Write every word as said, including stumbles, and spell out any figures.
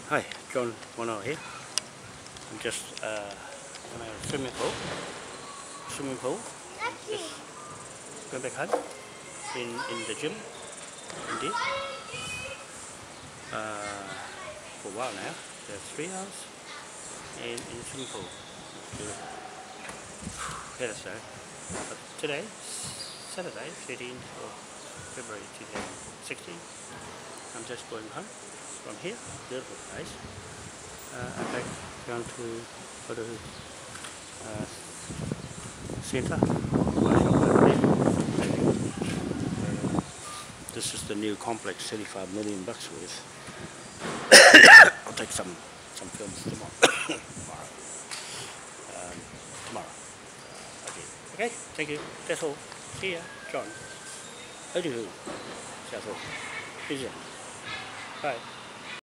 Hi, John Wanoa here. I'm just uh, in a swimming pool. Swimming pool. Just going back home. In in the gym. Indeed. Uh, for a while now. There's three hours. And in the swimming pool. Let us know. But today, Saturday, thirteenth of February two thousand sixteen. I'm just going home from here. Beautiful place. Uh, I'm back down to Otahuhu uh, centre. This is the new complex, thirty-five million bucks worth. I'll take some some films tomorrow. tomorrow. Um, tomorrow. Uh, okay. Okay. Thank you. That's all. See ya, John. Otahuhu. That's all. See ya. Bye.